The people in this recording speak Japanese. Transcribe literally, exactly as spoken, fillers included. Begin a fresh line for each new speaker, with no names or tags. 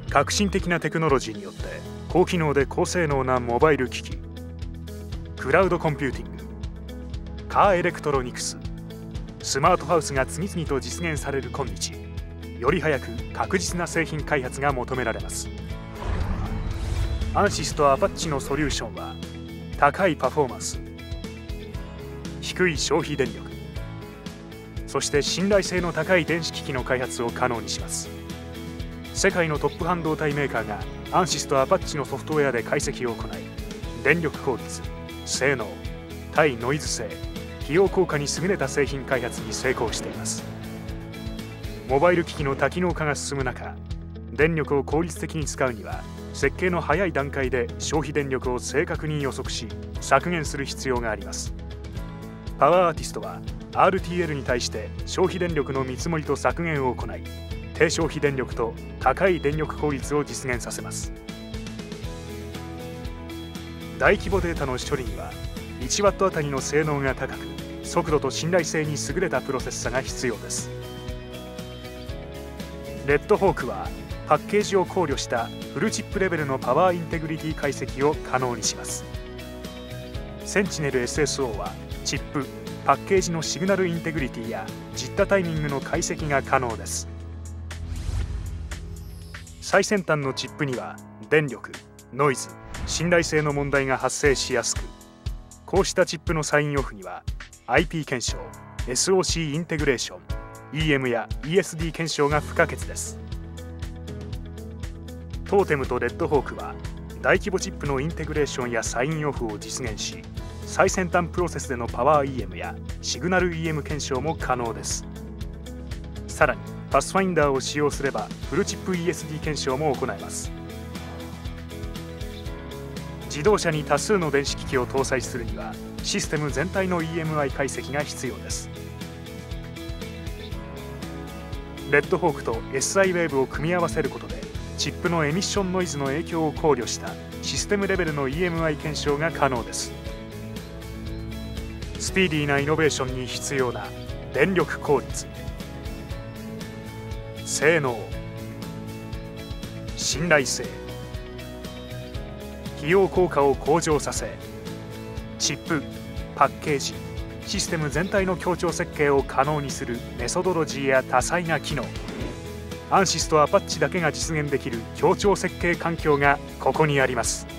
革新的なテクノロジーによって高機能で高性能なモバイル機器、クラウドコンピューティング、カーエレクトロニクス、スマートハウスが次々と実現される今日、より早く確実な製品開発が求められます。アンシスとアパッチのソリューションは高いパフォーマンス、低い消費電力、そして信頼性の高い電子機器の開発を可能にします。世界のトップ半導体メーカーがアンシスとアパッチのソフトウェアで解析を行い、電力効率、性能、対ノイズ性、費用効果に優れた製品開発に成功しています。モバイル機器の多機能化が進む中、電力を効率的に使うには設計の早い段階で消費電力を正確に予測し削減する必要があります。パワーアーティストは アールティーエル に対して消費電力の見積もりと削減を行い、低消費電力と高い電力効率を実現させます。大規模データの処理にはいちワットあたりの性能が高く、速度と信頼性に優れたプロセッサが必要です。レッドホークはパッケージを考慮したフルチップレベルのパワーインテグリティ解析を可能にします。センチネル エスエスオー はチップ、パッケージのシグナルインテグリティや実多タイミングの解析が可能です。最先端のチップには電力、ノイズ、信頼性の問題が発生しやすく、こうしたチップのサインオフには アイピー 検証、エスオーシー インテグレーション、イーエム や イーエスディー 検証が不可欠です。トーテムとレッドホークは大規模チップのインテグレーションやサインオフを実現し、最先端プロセスでのパワー イーエム やシグナル イーエム 検証も可能です。さらにパスファインダーを使用すればフルチップ イーエスディー 検証も行えます。自動車に多数の電子機器を搭載するにはシステム全体の イーエムアイ 解析が必要です。レッドホークと エスアイ ウェーブを組み合わせることでチップのエミッションノイズの影響を考慮したシステムレベルの イーエムアイ 検証が可能です。スピーディーなイノベーションに必要な電力効率、性能、信頼性、費用効果を向上させ、チップ、パッケージ、システム全体の協調設計を可能にするメソドロジーや多彩な機能、アンシスとアパッチだけが実現できる協調設計環境がここにあります。